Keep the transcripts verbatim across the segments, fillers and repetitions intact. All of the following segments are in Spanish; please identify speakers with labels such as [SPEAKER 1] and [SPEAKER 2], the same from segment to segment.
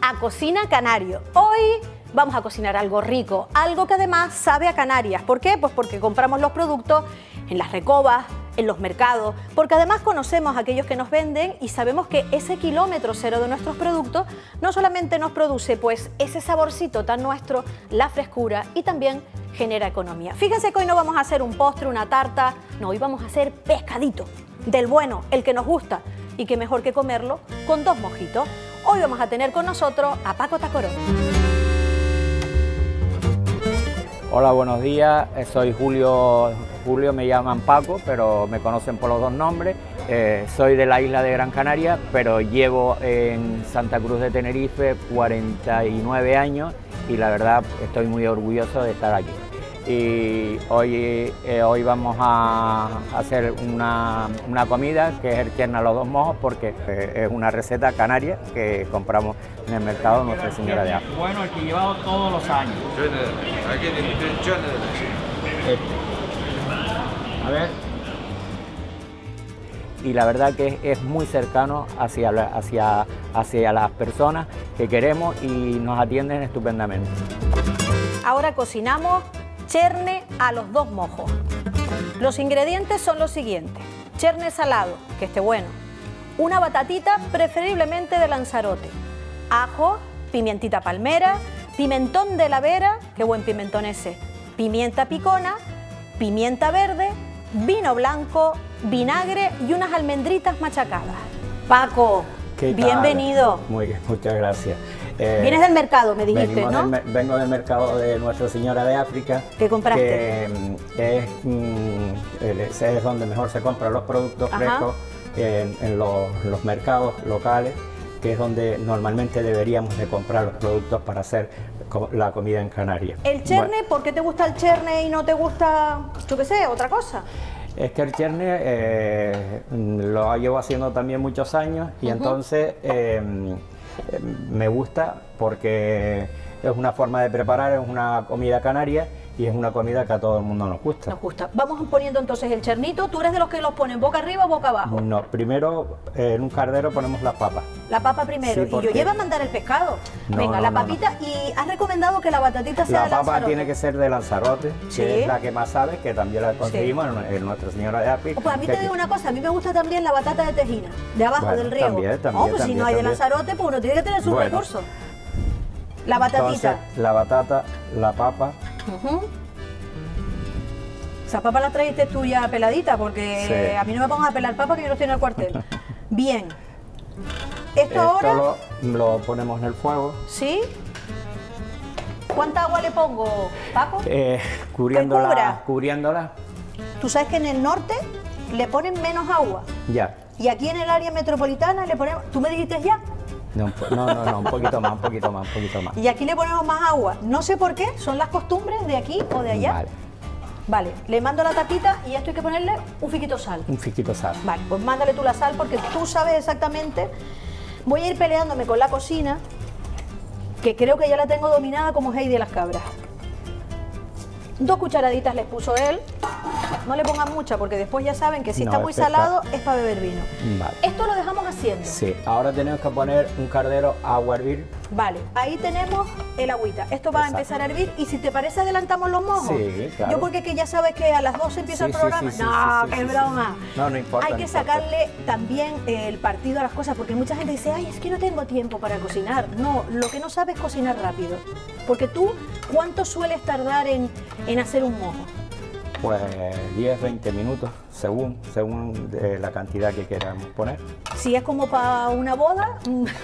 [SPEAKER 1] a Cocina Canario. Hoy vamos a cocinar algo rico, algo que además sabe a Canarias. ¿Por qué? Pues porque compramos los productos en las recobas, en los mercados, porque además conocemos a aquellos que nos venden y sabemos que ese kilómetro cero de nuestros productos no solamente nos produce pues ese saborcito tan nuestro, la frescura, y también genera economía. Fíjense que hoy no vamos a hacer un postre, una tarta, no, hoy vamos a hacer pescadito, del bueno, el que nos gusta, y que mejor que comerlo con dos mojitos. Hoy vamos a tener con nosotros a Paco Tacorón.
[SPEAKER 2] Hola, buenos días, soy Julio, Julio me llaman Paco, pero me conocen por los dos nombres. Eh, soy de la isla de Gran Canaria, pero llevo en Santa Cruz de Tenerife cuarenta y nueve años y la verdad estoy muy orgulloso de estar aquí. Y hoy, eh, hoy vamos a hacer una, una comida que es el cherna a los dos mojos, porque eh, es una receta canaria que compramos en el mercado Nuestra Señora de África.
[SPEAKER 3] Bueno, el que llevado todos los años.
[SPEAKER 2] Este. A ver. Y la verdad que es, es muy cercano hacia, la, hacia, hacia las personas que queremos y nos atienden estupendamente.
[SPEAKER 1] Ahora cocinamos cherne a los dos mojos. Los ingredientes son los siguientes: cherne salado, que esté bueno, una batatita preferiblemente de Lanzarote, ajo, pimientita palmera, pimentón de la Vera, qué buen pimentón ese, pimienta picona, pimienta verde, vino blanco, vinagre y unas almendritas machacadas. Paco, bienvenido.
[SPEAKER 2] Muy bien, muchas gracias.
[SPEAKER 1] Eh, Vienes del mercado, me dijiste, ¿no?
[SPEAKER 2] Del, vengo del mercado de Nuestra Señora de África.
[SPEAKER 1] ¿Qué compraste?
[SPEAKER 2] Que es, mm, es donde mejor se compran los productos
[SPEAKER 1] Ajá.
[SPEAKER 2] frescos, en, en los, los mercados locales, que es donde normalmente deberíamos de comprar los productos para hacer la comida en Canarias.
[SPEAKER 1] ¿El cherne?
[SPEAKER 2] Bueno,
[SPEAKER 1] ¿Por qué te gusta el cherne y no te gusta, yo qué sé, otra cosa?
[SPEAKER 2] Es que el cherne eh, lo llevo haciendo también muchos años y uh-huh. entonces eh, me gusta porque es una forma de preparar, es una comida canaria y es una comida que a todo el mundo nos gusta.
[SPEAKER 1] Nos gusta. Vamos poniendo entonces el chernito. ¿Tú eres de los que los ponen boca arriba o boca abajo?
[SPEAKER 2] No, primero eh, en un cardero ponemos las papas.
[SPEAKER 1] La papa primero.
[SPEAKER 2] Sí, porque...
[SPEAKER 1] Y yo llevo a mandar el pescado.
[SPEAKER 2] No,
[SPEAKER 1] Venga,
[SPEAKER 2] no,
[SPEAKER 1] la
[SPEAKER 2] no,
[SPEAKER 1] papita.
[SPEAKER 2] no.
[SPEAKER 1] Y has recomendado que la batatita sea
[SPEAKER 2] la
[SPEAKER 1] de
[SPEAKER 2] papa
[SPEAKER 1] Lanzarote.
[SPEAKER 2] Tiene que ser de Lanzarote,
[SPEAKER 1] ¿Sí?
[SPEAKER 2] que es la que más sabe, que también la conseguimos
[SPEAKER 1] sí.
[SPEAKER 2] en, en Nuestra Señora de África.
[SPEAKER 1] Pues a mí
[SPEAKER 2] te
[SPEAKER 1] te digo una cosa, a mí me gusta también la batata de Tejina, de abajo
[SPEAKER 2] bueno,
[SPEAKER 1] del riego.
[SPEAKER 2] También, también,
[SPEAKER 1] oh, pues
[SPEAKER 2] también,
[SPEAKER 1] si no hay
[SPEAKER 2] también.
[SPEAKER 1] de Lanzarote, pues uno tiene que tener sus
[SPEAKER 2] bueno.
[SPEAKER 1] recursos. La batatita.
[SPEAKER 2] Entonces, la batata, la papa.
[SPEAKER 1] Uh-huh. Esa papa la trajiste tú ya peladita, porque
[SPEAKER 2] sí.
[SPEAKER 1] a mí no me pongas a pelar papa que yo no estoy en el cuartel. Bien. ¿Esto,
[SPEAKER 2] Esto
[SPEAKER 1] ahora?
[SPEAKER 2] Lo, lo ponemos en el fuego.
[SPEAKER 1] ¿Sí? ¿Cuánta agua le pongo, Paco?
[SPEAKER 2] Eh, cubriéndola, cubriéndola.
[SPEAKER 1] Tú sabes que en el norte le ponen menos agua.
[SPEAKER 2] Ya.
[SPEAKER 1] Y aquí en el área metropolitana le ponemos... ¿Tú me dijiste ya?
[SPEAKER 2] No, no, no, no, un poquito más, un poquito más, un poquito más.
[SPEAKER 1] Y aquí le ponemos más agua. No sé por qué, son las costumbres de aquí o de allá.
[SPEAKER 2] Vale.
[SPEAKER 1] Vale, le mando la tapita y esto hay que ponerle un fiquito sal.
[SPEAKER 2] Un fiquito sal.
[SPEAKER 1] Vale, pues mándale tú la sal porque tú sabes exactamente. Voy a ir peleándome con la cocina, que creo que ya la tengo dominada como Heidi de las cabras. Dos cucharaditas les puso él. No le pongan mucha porque después ya saben que si
[SPEAKER 2] no,
[SPEAKER 1] está muy salado es para beber vino.
[SPEAKER 2] Vale.
[SPEAKER 1] Esto lo dejamos haciendo.
[SPEAKER 2] Sí, ahora tenemos que poner un cardero a agua a hervir.
[SPEAKER 1] Vale, ahí tenemos el agüita. Esto va Exacto. a empezar a hervir y si te parece adelantamos los mojos.
[SPEAKER 2] Sí, claro.
[SPEAKER 1] Yo porque que ya sabes que a las doce empieza
[SPEAKER 2] sí,
[SPEAKER 1] el programa.
[SPEAKER 2] Sí, sí,
[SPEAKER 1] no,
[SPEAKER 2] sí,
[SPEAKER 1] qué
[SPEAKER 2] sí,
[SPEAKER 1] broma.
[SPEAKER 2] Sí, sí. No, no importa.
[SPEAKER 1] Hay que
[SPEAKER 2] no
[SPEAKER 1] sacarle
[SPEAKER 2] importa.
[SPEAKER 1] también el partido a las cosas porque mucha gente dice, ay, es que no tengo tiempo para cocinar. No, lo que no sabes es cocinar rápido. Porque tú, ¿cuánto sueles tardar en, en hacer un mojo?
[SPEAKER 2] Pues diez, veinte minutos, según, según de la cantidad que queramos poner.
[SPEAKER 1] Si es como para una boda,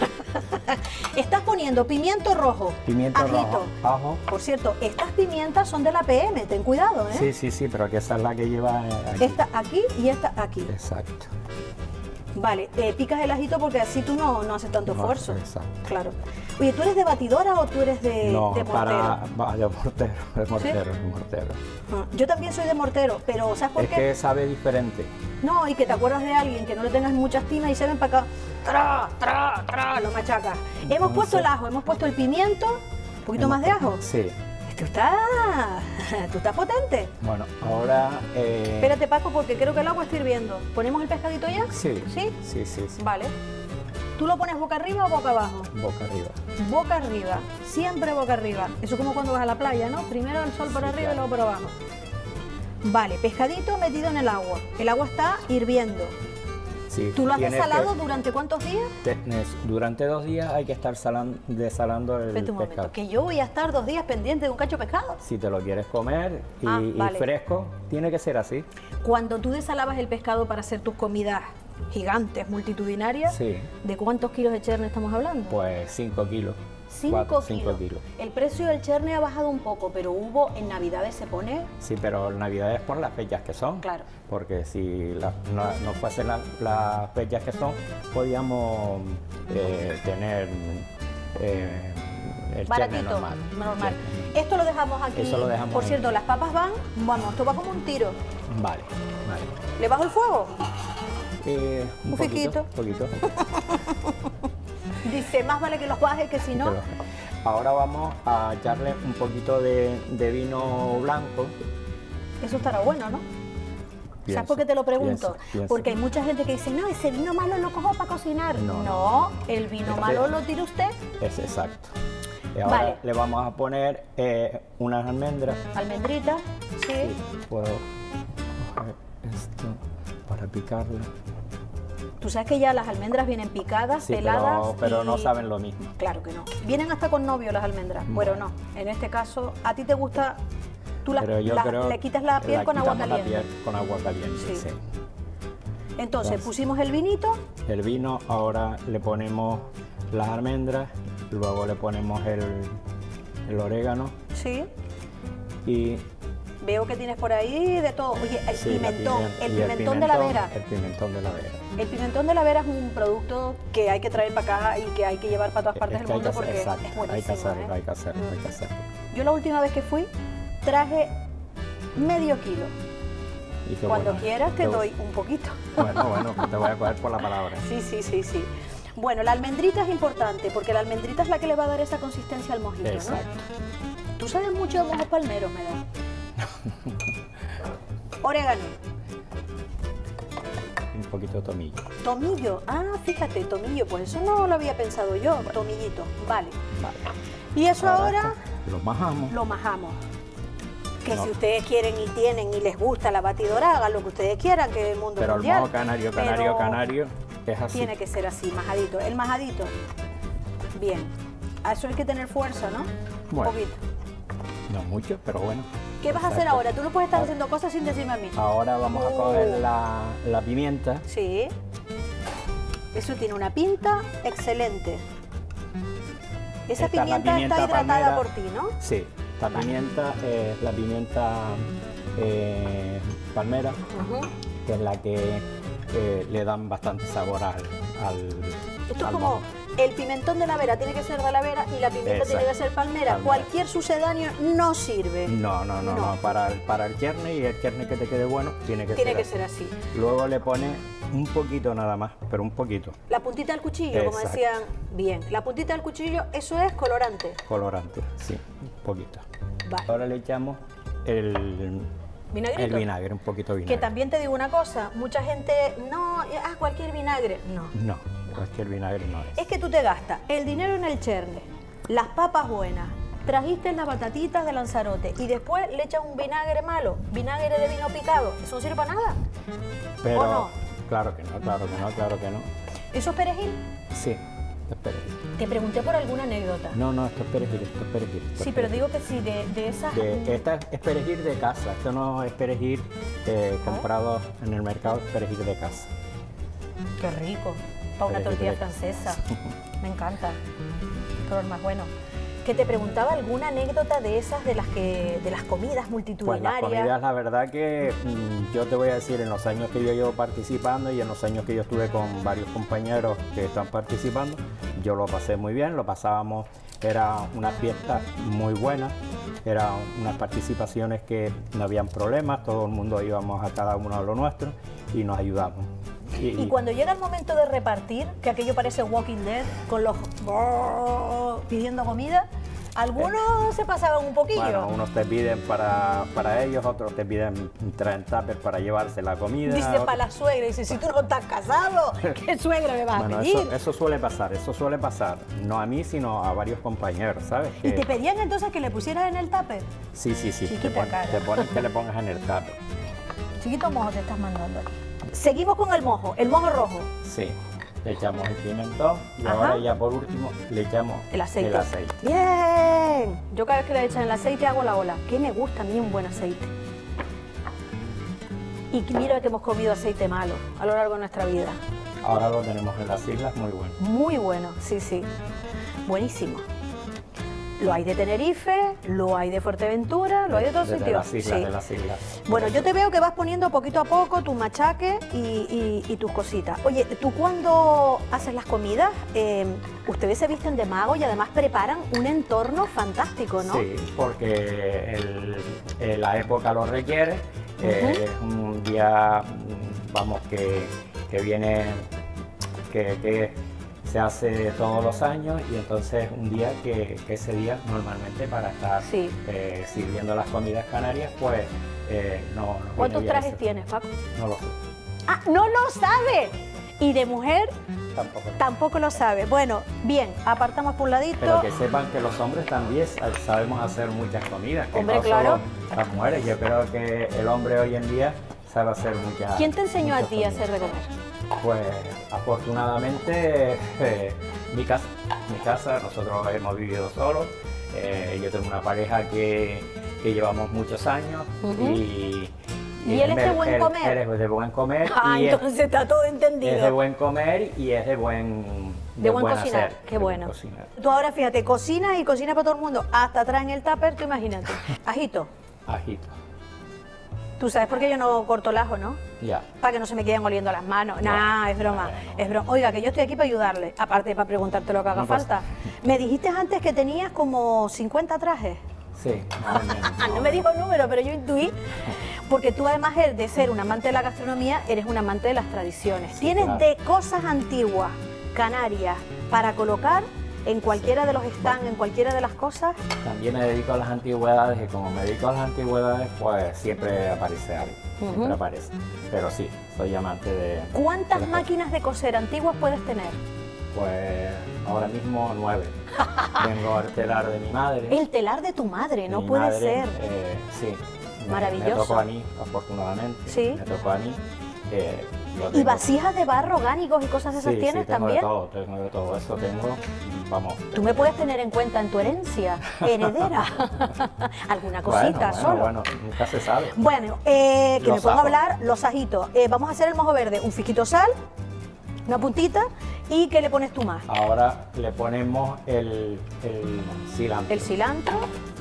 [SPEAKER 1] estás poniendo pimiento rojo,
[SPEAKER 2] pimiento
[SPEAKER 1] ajito.
[SPEAKER 2] rojo, ajo.
[SPEAKER 1] Por cierto, estas pimientas son de la P M, ten cuidado, ¿eh?
[SPEAKER 2] Sí, sí, sí, pero que esa es la que lleva aquí.
[SPEAKER 1] Esta aquí y esta aquí.
[SPEAKER 2] Exacto.
[SPEAKER 1] Vale, eh, picas el ajito porque así tú no, no haces tanto
[SPEAKER 2] no,
[SPEAKER 1] esfuerzo.
[SPEAKER 2] Exacto.
[SPEAKER 1] Claro. Oye, ¿tú eres de batidora o tú eres de,
[SPEAKER 2] no,
[SPEAKER 1] de mortero?
[SPEAKER 2] Para, va, de mortero, de mortero,
[SPEAKER 1] ¿Sí?
[SPEAKER 2] de mortero.
[SPEAKER 1] Ah, yo también soy de mortero, pero ¿sabes por
[SPEAKER 2] es
[SPEAKER 1] qué?
[SPEAKER 2] Es que sabe diferente.
[SPEAKER 1] No, y que te acuerdas de alguien que no le tengas mucha estima y se ven para acá, tra, tra, tra, lo machacas. Entonces, hemos puesto el ajo, hemos puesto el pimiento, un poquito más de ajo.
[SPEAKER 2] Sí.
[SPEAKER 1] Tú estás, tú estás potente.
[SPEAKER 2] Bueno, ahora... Eh...
[SPEAKER 1] Espérate, Paco, porque creo que el agua está hirviendo. ¿Ponemos el pescadito ya?
[SPEAKER 2] Sí.
[SPEAKER 1] ¿Sí?
[SPEAKER 2] Sí, sí, sí.
[SPEAKER 1] Vale. ¿Tú lo pones boca arriba o boca abajo?
[SPEAKER 2] Boca arriba.
[SPEAKER 1] Boca arriba, siempre boca arriba. Eso es como cuando vas a la playa, ¿no? Primero el sol por
[SPEAKER 2] Sí,
[SPEAKER 1] arriba
[SPEAKER 2] claro.
[SPEAKER 1] y luego por abajo. Vale, pescadito metido en el agua. El agua está hirviendo.
[SPEAKER 2] Sí,
[SPEAKER 1] ¿Tú lo has
[SPEAKER 2] tienes
[SPEAKER 1] desalado
[SPEAKER 2] que-
[SPEAKER 1] durante cuántos días?
[SPEAKER 2] Tienes- durante dos días hay que estar salan- desalando el
[SPEAKER 1] Espérate un momento,
[SPEAKER 2] pescado.
[SPEAKER 1] que yo voy a estar dos días pendiente de un cacho de pescado.
[SPEAKER 2] Si te lo quieres comer y,
[SPEAKER 1] Ah,
[SPEAKER 2] y
[SPEAKER 1] vale.
[SPEAKER 2] fresco, tiene que ser así.
[SPEAKER 1] Cuando tú desalabas el pescado para hacer tus comidas gigantes, multitudinarias,
[SPEAKER 2] Sí.
[SPEAKER 1] ¿de cuántos kilos de cherne estamos hablando?
[SPEAKER 2] Pues cinco kilos.
[SPEAKER 1] Cinco
[SPEAKER 2] Cuatro,
[SPEAKER 1] kilos.
[SPEAKER 2] cinco kilos.
[SPEAKER 1] El precio del cherne ha bajado un poco, pero hubo en Navidades se pone.
[SPEAKER 2] Sí, pero Navidad es por las fechas que son.
[SPEAKER 1] Claro.
[SPEAKER 2] Porque si la- no, no fuesen la- las fechas que son, podíamos eh, tener eh, el cherne
[SPEAKER 1] Baratito,
[SPEAKER 2] normal.
[SPEAKER 1] normal.
[SPEAKER 2] Sí.
[SPEAKER 1] Esto lo dejamos aquí.
[SPEAKER 2] Eso lo dejamos
[SPEAKER 1] Por
[SPEAKER 2] ahí.
[SPEAKER 1] cierto, las papas van, vamos, esto va como un tiro.
[SPEAKER 2] Vale, vale.
[SPEAKER 1] ¿Le bajo el fuego?
[SPEAKER 2] Eh, un
[SPEAKER 1] Un
[SPEAKER 2] poquito,
[SPEAKER 1] fiquito.
[SPEAKER 2] poquito.
[SPEAKER 1] Dice, más vale que los baje que si no.
[SPEAKER 2] Pero ahora vamos a echarle un poquito de, de vino blanco.
[SPEAKER 1] Eso estará bueno, ¿no?
[SPEAKER 2] Pienso,
[SPEAKER 1] ¿Sabes por qué te lo pregunto?
[SPEAKER 2] pienso, pienso.
[SPEAKER 1] Porque hay mucha gente que dice, no, ese vino malo lo cojo para cocinar.
[SPEAKER 2] No,
[SPEAKER 1] No, el vino
[SPEAKER 2] Este-
[SPEAKER 1] malo lo tira usted.
[SPEAKER 2] Es exacto. Y ahora
[SPEAKER 1] Vale.
[SPEAKER 2] le vamos a poner eh, unas almendras.
[SPEAKER 1] Almendrita, sí.
[SPEAKER 2] Sí, puedo coger esto para picarlo.
[SPEAKER 1] Tú sabes que ya las almendras vienen picadas,
[SPEAKER 2] Sí,
[SPEAKER 1] peladas.
[SPEAKER 2] pero, pero
[SPEAKER 1] y-
[SPEAKER 2] no saben lo mismo.
[SPEAKER 1] Claro que no. Vienen hasta con novio las almendras. Bueno, no. En este caso, a ti te gusta. Tú las-
[SPEAKER 2] Pero yo
[SPEAKER 1] las-
[SPEAKER 2] creo
[SPEAKER 1] le quitas la piel
[SPEAKER 2] la
[SPEAKER 1] con agua
[SPEAKER 2] quitamos la
[SPEAKER 1] caliente.
[SPEAKER 2] piel con agua caliente,
[SPEAKER 1] Sí.
[SPEAKER 2] sí.
[SPEAKER 1] Entonces,
[SPEAKER 2] Entonces.
[SPEAKER 1] pusimos el vinito.
[SPEAKER 2] El vino, ahora le ponemos las almendras, luego le ponemos el, el orégano
[SPEAKER 1] Sí.
[SPEAKER 2] y
[SPEAKER 1] Veo que tienes por ahí de todo. Oye, el
[SPEAKER 2] sí, la
[SPEAKER 1] pimentón,
[SPEAKER 2] pimienta-
[SPEAKER 1] el
[SPEAKER 2] y
[SPEAKER 1] pimentón de la vera.
[SPEAKER 2] El pimentón de la vera.
[SPEAKER 1] El pimentón de la vera es un producto que hay que traer para acá y que hay que llevar para todas partes
[SPEAKER 2] Es
[SPEAKER 1] del
[SPEAKER 2] que hay
[SPEAKER 1] mundo
[SPEAKER 2] que
[SPEAKER 1] porque
[SPEAKER 2] hacer- exacto,
[SPEAKER 1] es buenísimo.
[SPEAKER 2] hay que hacerlo,
[SPEAKER 1] ¿eh?
[SPEAKER 2] hay que hacerlo, hay que hacerlo.
[SPEAKER 1] Yo la última vez que fui traje medio kilo.
[SPEAKER 2] Y qué
[SPEAKER 1] Cuando
[SPEAKER 2] bueno.
[SPEAKER 1] quieras te
[SPEAKER 2] Qué
[SPEAKER 1] doy un poquito.
[SPEAKER 2] Bueno, bueno, te voy a coger por la palabra.
[SPEAKER 1] Sí, sí, sí, sí. Bueno, la almendrita es importante porque la almendrita es la que le va a dar esa consistencia al mojito,
[SPEAKER 2] Exacto.
[SPEAKER 1] ¿no? Tú sabes mucho de mojos palmeros, me da. Orégano,
[SPEAKER 2] Un poquito de tomillo.
[SPEAKER 1] tomillo. Ah, fíjate, tomillo, pues eso no lo había pensado yo. Tomillito, vale.
[SPEAKER 2] Vale.
[SPEAKER 1] Y eso ahora
[SPEAKER 2] esto lo majamos.
[SPEAKER 1] lo majamos. Que
[SPEAKER 2] No.
[SPEAKER 1] si ustedes quieren y tienen y les gusta la batidora, hagan lo que ustedes quieran, que el mundo
[SPEAKER 2] Pero el
[SPEAKER 1] mundial.
[SPEAKER 2] mojo canario, canario,
[SPEAKER 1] Pero
[SPEAKER 2] canario es así.
[SPEAKER 1] tiene que ser así, majadito. El majadito, bien. A eso hay que tener fuerza, ¿no?
[SPEAKER 2] Bueno.
[SPEAKER 1] Un poquito.
[SPEAKER 2] No mucho, pero bueno.
[SPEAKER 1] ¿Qué vas a hacer
[SPEAKER 2] Exacto.
[SPEAKER 1] ahora? Tú no puedes estar
[SPEAKER 2] Ahora-
[SPEAKER 1] haciendo cosas sin decirme a mí.
[SPEAKER 2] Ahora vamos a
[SPEAKER 1] Oh.
[SPEAKER 2] coger la, la pimienta.
[SPEAKER 1] Sí. Eso tiene una pinta excelente. Esa
[SPEAKER 2] Esta es la
[SPEAKER 1] pimienta,
[SPEAKER 2] pimienta
[SPEAKER 1] está hidratada
[SPEAKER 2] palmera.
[SPEAKER 1] por ti, ¿no?
[SPEAKER 2] Sí, esta pimienta es la pimienta eh, palmera,
[SPEAKER 1] Ujú.
[SPEAKER 2] que es la que eh, le dan bastante sabor al, al
[SPEAKER 1] Esto es
[SPEAKER 2] al
[SPEAKER 1] como
[SPEAKER 2] mojo.
[SPEAKER 1] el pimentón de la vera tiene que ser de la vera y la pimienta
[SPEAKER 2] Exacto.
[SPEAKER 1] tiene que ser palmera.
[SPEAKER 2] Palmera.
[SPEAKER 1] Cualquier sucedáneo no sirve.
[SPEAKER 2] No, no, no,
[SPEAKER 1] No.
[SPEAKER 2] no, para el, para el cherne y el cherne que te quede bueno tiene que
[SPEAKER 1] Tiene
[SPEAKER 2] ser
[SPEAKER 1] que
[SPEAKER 2] así.
[SPEAKER 1] ser así.
[SPEAKER 2] Luego le pones un poquito nada más, pero un poquito,
[SPEAKER 1] La puntita del cuchillo, como
[SPEAKER 2] Exacto.
[SPEAKER 1] decían. Bien, la puntita del cuchillo, eso es colorante.
[SPEAKER 2] colorante, sí, un poquito.
[SPEAKER 1] Vale.
[SPEAKER 2] Ahora le echamos el,
[SPEAKER 1] Vinagrito.
[SPEAKER 2] el vinagre, un poquito de vinagre.
[SPEAKER 1] Que también te digo una cosa, mucha gente, no, ah, cualquier vinagre. No.
[SPEAKER 2] No, cualquier vinagre no es.
[SPEAKER 1] Es que tú te gastas el dinero en el cherne, las papas buenas, trajiste las batatitas de Lanzarote y después le echas un vinagre malo, vinagre de vino picado. ¿Eso no sirve para nada?
[SPEAKER 2] Pero,
[SPEAKER 1] ¿o no?
[SPEAKER 2] claro que no, claro que no, claro que no.
[SPEAKER 1] ¿Eso es perejil?
[SPEAKER 2] Sí, esto es perejil.
[SPEAKER 1] Te pregunté por alguna anécdota.
[SPEAKER 2] No, no, esto es perejil, esto es perejil. esto
[SPEAKER 1] Sí,
[SPEAKER 2] es
[SPEAKER 1] pero
[SPEAKER 2] perejil.
[SPEAKER 1] digo que sí, de, de esas...
[SPEAKER 2] De- esta es perejil de casa, esto no es perejil eh, comprado en el mercado, es perejil de casa.
[SPEAKER 1] Qué rico, para una
[SPEAKER 2] Perejil
[SPEAKER 1] tortilla
[SPEAKER 2] de-
[SPEAKER 1] francesa. Me encanta. Pero el más bueno. Que te preguntaba alguna anécdota de esas de las que de las comidas
[SPEAKER 2] Pues las
[SPEAKER 1] multitudinarias.
[SPEAKER 2] comidas, la verdad que mm, yo te voy a decir, en los años que yo llevo participando y en los años que yo estuve con varios compañeros que están participando, yo lo pasé muy bien, lo pasábamos, era una fiesta muy buena, eran unas participaciones que no habían problemas, todo el mundo íbamos a cada uno a lo nuestro y nos ayudamos. Y,
[SPEAKER 1] Y cuando llega el momento de repartir, que aquello parece Walking Dead, con los pidiendo comida, Algunos se pasaban un poquillo.
[SPEAKER 4] Bueno, unos te piden para, para ellos, otros te piden traen tupper para llevarse la comida.
[SPEAKER 1] Dice
[SPEAKER 4] otros...
[SPEAKER 1] para la suegra, dice, si tú no estás casado, ¿qué suegra me vas
[SPEAKER 4] bueno,
[SPEAKER 1] a pedir?
[SPEAKER 4] Eso, eso suele pasar, eso suele pasar. No a mí, sino a varios compañeros, ¿sabes? Que...
[SPEAKER 1] ¿Y te pedían entonces que le pusieras en el tupper?
[SPEAKER 4] Sí, sí, sí.
[SPEAKER 1] Chiquita
[SPEAKER 4] Te, pon,
[SPEAKER 1] cara.
[SPEAKER 4] te ponen que le pongas en el tupper.
[SPEAKER 1] Chiquito mojo te estás mandando aquí. Seguimos con el mojo, el mojo rojo.
[SPEAKER 4] Sí. Le echamos el pimentón y
[SPEAKER 1] Ajá.
[SPEAKER 4] ahora ya por último le echamos
[SPEAKER 1] El aceite.
[SPEAKER 4] el aceite.
[SPEAKER 1] Bien. Yo cada vez que le echan el aceite hago la ola. Que me gusta a mí un buen aceite. Y mira que hemos comido aceite malo a lo largo de nuestra vida.
[SPEAKER 4] Ahora lo tenemos en las islas, muy bueno.
[SPEAKER 1] Muy bueno, sí, sí. Buenísimo. Lo hay de Tenerife, lo hay de Fuerteventura, lo hay de todos
[SPEAKER 4] de,
[SPEAKER 1] sitios.
[SPEAKER 4] de las islas,
[SPEAKER 1] Sí.
[SPEAKER 4] de las islas.
[SPEAKER 1] Bueno, yo te veo que vas poniendo poquito a poco tu machaque y, y- y tus cositas. Oye, tú cuando haces las comidas, eh, ustedes se visten de mago y además preparan un entorno fantástico, ¿no?
[SPEAKER 4] Sí, porque el- eh, la época lo requiere. Eh, es un día, mm, vamos, que, que viene, que, que se hace todos los años y entonces un día que, que ese día normalmente para estar
[SPEAKER 1] Sí.
[SPEAKER 4] eh, sirviendo las comidas canarias, pues eh, no, no viene
[SPEAKER 1] ¿Cuántos
[SPEAKER 4] bien
[SPEAKER 1] trajes
[SPEAKER 4] ese-
[SPEAKER 1] tienes, Paco?
[SPEAKER 4] No lo sé,
[SPEAKER 1] Ah, no lo sabe. Y de mujer
[SPEAKER 4] tampoco.
[SPEAKER 1] tampoco lo sabe. Bueno, bien, apartamos por un ladito.
[SPEAKER 4] Pero que sepan que los hombres también sa- sabemos hacer muchas comidas, que
[SPEAKER 1] Hombre,
[SPEAKER 4] no
[SPEAKER 1] claro.
[SPEAKER 4] solo las mujeres. Yo creo que el hombre hoy en día sabe hacer muchas.
[SPEAKER 1] ¿Quién te enseñó a
[SPEAKER 4] muchas
[SPEAKER 1] ti a
[SPEAKER 4] comidas.
[SPEAKER 1] hacer de comer?
[SPEAKER 4] Pues afortunadamente eh, mi casa, mi casa, nosotros hemos vivido solos. Eh, yo tengo una pareja que, que llevamos muchos años
[SPEAKER 1] Ujú.
[SPEAKER 4] y,
[SPEAKER 1] ¿Y él es de buen
[SPEAKER 4] él-
[SPEAKER 1] comer?
[SPEAKER 4] Él es de buen comer
[SPEAKER 1] Ah,
[SPEAKER 4] y es-
[SPEAKER 1] entonces está todo entendido.
[SPEAKER 4] es de buen comer y es de buen,
[SPEAKER 1] De buen cocinar,
[SPEAKER 4] hacer,
[SPEAKER 1] qué
[SPEAKER 4] de buen
[SPEAKER 1] bueno.
[SPEAKER 4] cocinar.
[SPEAKER 1] Tú ahora fíjate, cocinas y cocinas para todo el mundo, hasta atrás en el tupper, tú imagínate. Ajito,
[SPEAKER 4] Ajito,
[SPEAKER 1] tú sabes por qué yo no corto el ajo, ¿no?
[SPEAKER 4] ya.
[SPEAKER 1] Para que no se me queden oliendo las manos.
[SPEAKER 4] No,
[SPEAKER 1] Nah, es broma,
[SPEAKER 4] no, no.
[SPEAKER 1] es broma. Oiga, que yo estoy aquí para ayudarle, aparte de para preguntarte lo que haga
[SPEAKER 4] No pasa.
[SPEAKER 1] falta. Me dijiste antes que tenías como cincuenta trajes.
[SPEAKER 4] Sí, más o menos.
[SPEAKER 1] Ah, no me dijo el número, pero yo intuí. Porque tú además de ser un amante de la gastronomía, eres un amante de las tradiciones.
[SPEAKER 4] Sí,
[SPEAKER 1] Tienes
[SPEAKER 4] claro.
[SPEAKER 1] de cosas antiguas, canarias, para colocar en cualquiera de los stands, en cualquiera de las cosas.
[SPEAKER 4] También me dedico a las antigüedades y como me dedico a las antigüedades, pues siempre aparece algo, siempre
[SPEAKER 1] Ujú.
[SPEAKER 4] aparece. Pero sí, soy amante de...
[SPEAKER 1] ¿Cuántas
[SPEAKER 4] de las
[SPEAKER 1] máquinas de coser antiguas puedes tener?
[SPEAKER 4] cosas. Pues ahora mismo nueve. Tengo el telar de mi madre.
[SPEAKER 1] El telar de tu madre, no
[SPEAKER 4] Mi
[SPEAKER 1] puede
[SPEAKER 4] madre,
[SPEAKER 1] ser.
[SPEAKER 4] eh, sí. Me-
[SPEAKER 1] Maravilloso.
[SPEAKER 4] Me tocó a mí, afortunadamente.
[SPEAKER 1] Sí.
[SPEAKER 4] Me tocó a mí. eh, lo
[SPEAKER 1] ¿Y
[SPEAKER 4] tengo-
[SPEAKER 1] vasijas de barro orgánicos y cosas de esas
[SPEAKER 4] Sí,
[SPEAKER 1] tienes
[SPEAKER 4] sí, tengo
[SPEAKER 1] también?
[SPEAKER 4] de todo, tengo de todo. Eso tengo, mm, vamos.
[SPEAKER 1] Tú me puedes tener en cuenta en tu herencia heredera. Alguna cosita
[SPEAKER 4] bueno,
[SPEAKER 1] solo.
[SPEAKER 4] bueno, bueno, nunca se sabe.
[SPEAKER 1] Bueno, eh, que
[SPEAKER 4] Los
[SPEAKER 1] me pongo a
[SPEAKER 4] ajos.
[SPEAKER 1] hablar los ajitos. Eh, vamos a hacer el mojo verde, un fisquito sal, una puntita, y ¿qué le pones tú más?
[SPEAKER 4] Ahora le ponemos el, el cilantro.
[SPEAKER 1] El cilantro,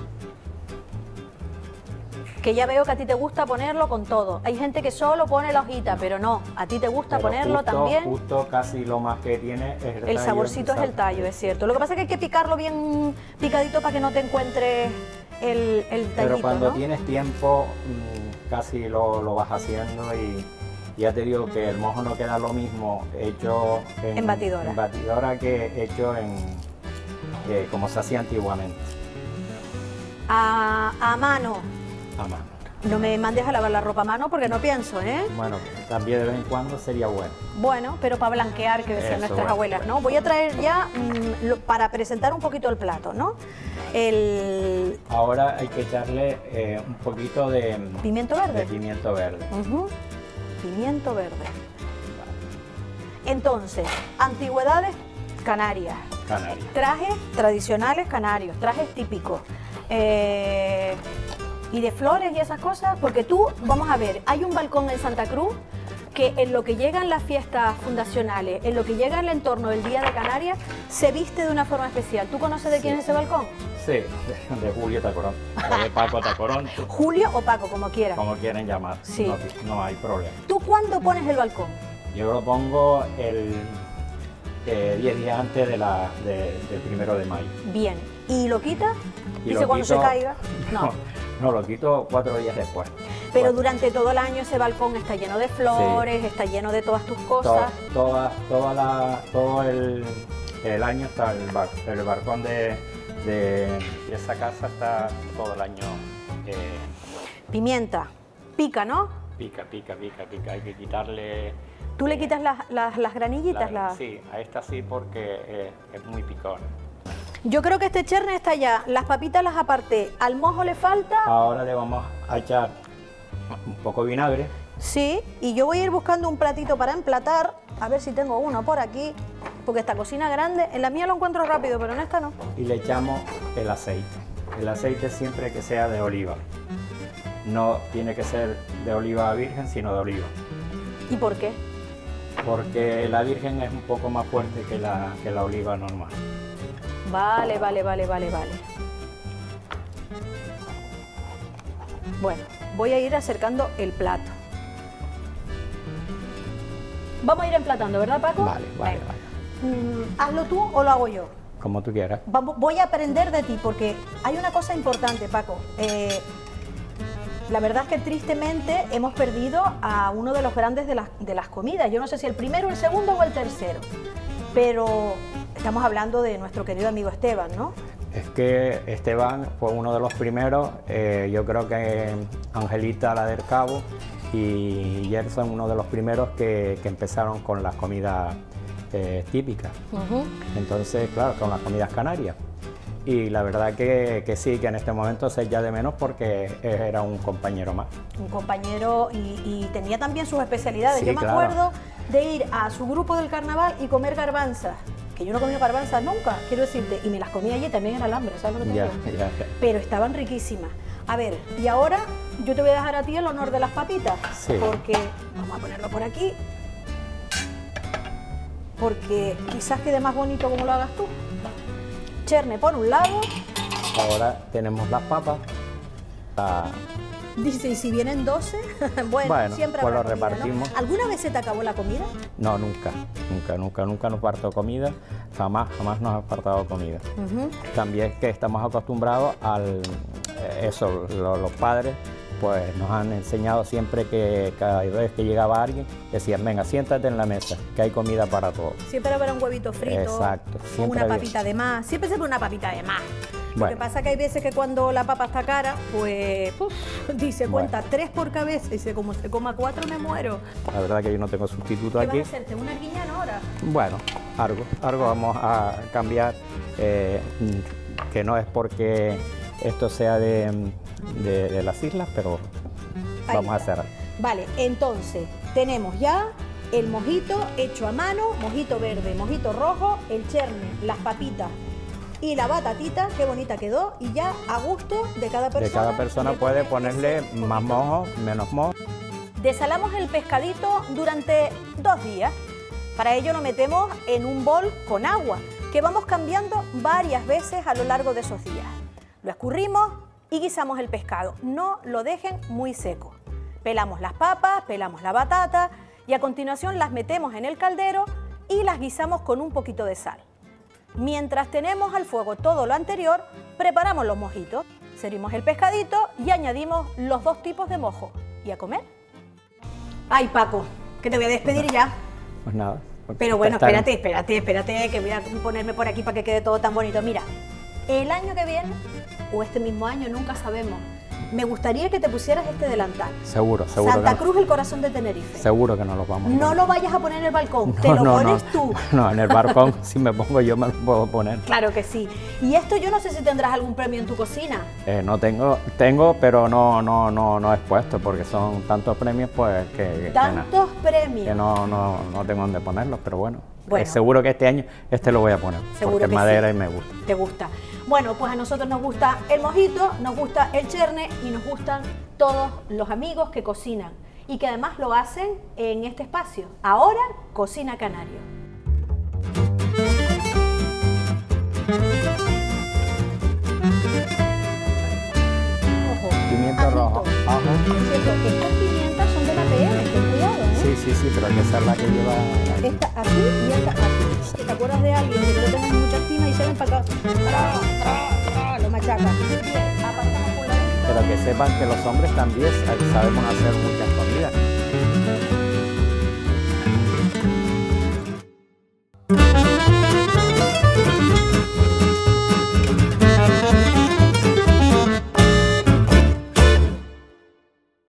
[SPEAKER 1] que ya veo que a ti te gusta ponerlo con todo. Hay gente que solo pone la hojita, pero no, a ti te gusta
[SPEAKER 4] Pero
[SPEAKER 1] ponerlo
[SPEAKER 4] justo,
[SPEAKER 1] también.
[SPEAKER 4] Justo casi lo más que tiene es el,
[SPEAKER 1] El
[SPEAKER 4] tallo,
[SPEAKER 1] saborcito es el tallo, es cierto. Lo que pasa es que hay que picarlo bien picadito para que no te encuentres el, el tallito,
[SPEAKER 4] Pero cuando
[SPEAKER 1] ¿no?
[SPEAKER 4] tienes tiempo, mm, casi lo, lo vas haciendo y ya te digo que el mojo no queda lo mismo hecho en,
[SPEAKER 1] En batidora.
[SPEAKER 4] en batidora que hecho en eh, como se hacía antiguamente,
[SPEAKER 1] A, a mano.
[SPEAKER 4] a mano.
[SPEAKER 1] No me mandes a lavar la ropa a mano porque no pienso, ¿eh?
[SPEAKER 4] Bueno, también de vez en cuando sería bueno.
[SPEAKER 1] Bueno, pero para blanquear, que decían
[SPEAKER 4] Eso,
[SPEAKER 1] nuestras
[SPEAKER 4] bueno,
[SPEAKER 1] abuelas,
[SPEAKER 4] bueno.
[SPEAKER 1] ¿no? Voy a traer ya, mm, lo- para presentar un poquito el plato, ¿no? El
[SPEAKER 4] Ahora hay que echarle eh, un poquito de,
[SPEAKER 1] pimiento
[SPEAKER 4] de
[SPEAKER 1] verde.
[SPEAKER 4] pimiento verde.
[SPEAKER 1] Ujú. Pimiento verde. Entonces, antigüedades canarias,
[SPEAKER 4] Canarias.
[SPEAKER 1] trajes tradicionales canarios, trajes típicos. Eh, y de flores y esas cosas, porque tú, vamos a ver, hay un balcón en Santa Cruz que en lo que llegan las fiestas fundacionales, en lo que llega el entorno del Día de Canarias, se viste de una forma especial. ¿Tú conoces de quién
[SPEAKER 4] Sí.
[SPEAKER 1] es ese balcón?
[SPEAKER 4] Sí, de, de Julio Tacorón, o de Paco Tacorón,
[SPEAKER 1] Julio o Paco, como quieras.
[SPEAKER 4] como quieren llamar.
[SPEAKER 1] Sí.
[SPEAKER 4] No, no hay problema.
[SPEAKER 1] ¿Tú cuándo pones el balcón?
[SPEAKER 4] Yo lo pongo el eh, diez días antes de la, de- del primero de mayo.
[SPEAKER 1] Bien. ¿Y lo quitas?
[SPEAKER 4] Y
[SPEAKER 1] Dice
[SPEAKER 4] lo
[SPEAKER 1] cuando se
[SPEAKER 4] quito-
[SPEAKER 1] caiga. No.
[SPEAKER 4] No, no, lo quito cuatro días después.
[SPEAKER 1] Pero
[SPEAKER 4] Cuatro.
[SPEAKER 1] durante todo el año ese balcón está lleno de flores, está lleno de todas tus
[SPEAKER 4] To-
[SPEAKER 1] cosas.
[SPEAKER 4] toda, toda la, todo el, el año está el, bar- el balcón de, de, de esa casa está todo el año. Eh,
[SPEAKER 1] Pimienta, pica, ¿no?
[SPEAKER 4] pica, pica, pica, pica. Hay que quitarle...
[SPEAKER 1] ¿Tú le quitas las, las, las granillitas?
[SPEAKER 4] la-
[SPEAKER 1] la-
[SPEAKER 4] Sí, a esta sí porque eh, es muy picón.
[SPEAKER 1] Yo creo que este cherne está ya. Las papitas las aparté. ¿Al mojo le falta?
[SPEAKER 4] Ahora le vamos a echar un poco de vinagre.
[SPEAKER 1] Sí, y yo voy a ir buscando un platito para emplatar, a ver si tengo uno por aquí, porque esta cocina grande, en la mía lo encuentro rápido, pero en esta no.
[SPEAKER 4] Y le echamos el aceite. El aceite siempre que sea de oliva. No tiene que ser de oliva virgen, sino de oliva.
[SPEAKER 1] ¿Y por qué?
[SPEAKER 4] Porque la virgen es un poco más fuerte que la, que la oliva normal.
[SPEAKER 1] Vale, vale, vale, vale, vale. Bueno, voy a ir acercando el plato. Vamos a ir emplatando, ¿verdad, Paco?
[SPEAKER 4] Vale, vale,
[SPEAKER 1] Venga.
[SPEAKER 4] vale.
[SPEAKER 1] Mm, ¿hazlo tú o lo hago yo?
[SPEAKER 4] Como tú quieras.
[SPEAKER 1] Vamos, voy a aprender de ti porque hay una cosa importante, Paco. Eh, la verdad es que tristemente hemos perdido a uno de los grandes de las, de las comidas. Yo no sé si el primero, el segundo o el tercero, pero estamos hablando de nuestro querido amigo Esteban, ¿no?
[SPEAKER 4] Es que Esteban fue uno de los primeros, eh, yo creo que Angelita, la del Cabo, y Gerson, uno de los primeros que, que empezaron con las comidas eh, típicas.
[SPEAKER 1] Uh-huh.
[SPEAKER 4] Entonces, claro, con las comidas canarias. Y la verdad que, que sí, que en este momento se echa de menos porque era un compañero más.
[SPEAKER 1] Un compañero y, y tenía también sus especialidades.
[SPEAKER 4] Sí,
[SPEAKER 1] yo me
[SPEAKER 4] claro.
[SPEAKER 1] acuerdo de ir a su grupo del carnaval y comer garbanzas, que yo no he comido garbanzas nunca, quiero decirte, y me las comía allí también en alambre, ¿sabes lo que te
[SPEAKER 4] Ya,
[SPEAKER 1] digo?
[SPEAKER 4] ya, ya.
[SPEAKER 1] Pero estaban riquísimas. A ver, y ahora yo te voy a dejar a ti el honor de las papitas,
[SPEAKER 4] Sí.
[SPEAKER 1] porque vamos a ponerlo por aquí, porque quizás quede más bonito como lo hagas tú. Cherne por un lado,
[SPEAKER 4] Ahora tenemos las papas. La-
[SPEAKER 1] dice, y si vienen doce, bueno,
[SPEAKER 4] Bueno,
[SPEAKER 1] siempre
[SPEAKER 4] pues
[SPEAKER 1] habrá
[SPEAKER 4] lo
[SPEAKER 1] comida, ¿no?
[SPEAKER 4] repartimos.
[SPEAKER 1] ¿Alguna vez se te acabó la comida?
[SPEAKER 4] No, nunca, nunca, nunca, nunca nos faltó comida. Jamás, jamás nos ha faltado comida.
[SPEAKER 1] Ujú.
[SPEAKER 4] También es que estamos acostumbrados al eh, eso, lo- los padres pues nos han enseñado siempre que cada vez que llegaba alguien decían, venga, siéntate en la mesa, que hay comida para todos.
[SPEAKER 1] Siempre habrá un huevito frito,
[SPEAKER 4] Exacto,
[SPEAKER 1] o
[SPEAKER 4] siempre
[SPEAKER 1] una
[SPEAKER 4] había.
[SPEAKER 1] papita de más, siempre se pone una papita de más. Lo
[SPEAKER 4] Bueno.
[SPEAKER 1] que pasa es que hay veces que cuando la papa está cara, pues uf, dice,
[SPEAKER 4] Bueno.
[SPEAKER 1] cuenta tres por cabeza, y dice, como se coma cuatro me muero.
[SPEAKER 4] La verdad que yo no tengo sustituto
[SPEAKER 1] ¿Qué
[SPEAKER 4] aquí.
[SPEAKER 1] vas a hacerte? ¿Una arguiñana ahora?
[SPEAKER 4] Bueno, algo, algo vamos a cambiar, eh, que no es porque esto sea de, de- de las islas, pero
[SPEAKER 1] Ahí
[SPEAKER 4] vamos a
[SPEAKER 1] está.
[SPEAKER 4] hacer algo.
[SPEAKER 1] Vale, entonces tenemos ya el mojito hecho a mano, mojito verde, mojito rojo, el cherne, las papitas y la batatita, qué bonita quedó, y ya a gusto de cada persona.
[SPEAKER 4] De cada persona
[SPEAKER 1] le
[SPEAKER 4] puede
[SPEAKER 1] pones
[SPEAKER 4] ponerle
[SPEAKER 1] ese
[SPEAKER 4] más
[SPEAKER 1] poquito.
[SPEAKER 4] mojo, menos mojo.
[SPEAKER 1] Desalamos el pescadito durante dos días. Para ello lo metemos en un bol con agua, que vamos cambiando varias veces a lo largo de esos días. Lo escurrimos y guisamos el pescado. No lo dejen muy seco. Pelamos las papas, pelamos la batata y a continuación las metemos en el caldero y las guisamos con un poquito de sal. Mientras tenemos al fuego todo lo anterior, preparamos los mojitos. Servimos el pescadito y añadimos los dos tipos de mojo. ¿Y a comer? Ay, Paco, que te voy a despedir ya.
[SPEAKER 4] Pues nada.
[SPEAKER 1] Pero bueno,
[SPEAKER 4] Está bien.
[SPEAKER 1] espérate, espérate, espérate, que voy a ponerme por aquí para que quede todo tan bonito. Mira, el año que viene, o este mismo año, nunca sabemos, me gustaría que te pusieras este delantal.
[SPEAKER 4] Seguro, seguro
[SPEAKER 1] Santa
[SPEAKER 4] que no.
[SPEAKER 1] Cruz, el corazón de Tenerife.
[SPEAKER 4] Seguro que no los vamos a
[SPEAKER 1] No
[SPEAKER 4] poner.
[SPEAKER 1] lo vayas a poner en el balcón, te
[SPEAKER 4] No,
[SPEAKER 1] lo
[SPEAKER 4] no,
[SPEAKER 1] pones
[SPEAKER 4] no.
[SPEAKER 1] tú.
[SPEAKER 4] No, en el balcón, si me pongo yo me lo puedo poner.
[SPEAKER 1] Claro que sí. Y esto yo no sé si tendrás algún premio en tu cocina.
[SPEAKER 4] Eh, no tengo, tengo, pero no, no, no, no he expuesto porque son tantos premios, pues que, que na-
[SPEAKER 1] Tantos premios.
[SPEAKER 4] que no, no, no tengo dónde ponerlos, pero bueno,
[SPEAKER 1] Bueno.
[SPEAKER 4] eh, seguro que este año este lo voy a poner,
[SPEAKER 1] Seguro
[SPEAKER 4] porque es
[SPEAKER 1] que
[SPEAKER 4] madera
[SPEAKER 1] sí.
[SPEAKER 4] y me gusta.
[SPEAKER 1] Te gusta. Bueno, pues a nosotros nos gusta el mojito, nos gusta el cherne y nos gustan todos los amigos que cocinan y que además lo hacen en este espacio. Ahora, Cocina Canario. Ojo,
[SPEAKER 4] Pimiento
[SPEAKER 1] ajito.
[SPEAKER 4] rojo, ajo.
[SPEAKER 1] Por cierto, estas pimientas son de la P M, ten cuidado, ¿eh?
[SPEAKER 4] Sí, sí, sí, pero hay que ser la que lleva.
[SPEAKER 1] Esta aquí y esta aquí. ¿Te acuerdas de alguien que no tengas mucha estima y se ven para acá? ¡Tra, tra, tra! Lo machaca. Bien, apartamos por la vista.
[SPEAKER 4] Pero que sepan que los hombres también sabemos hacer muchas comidas.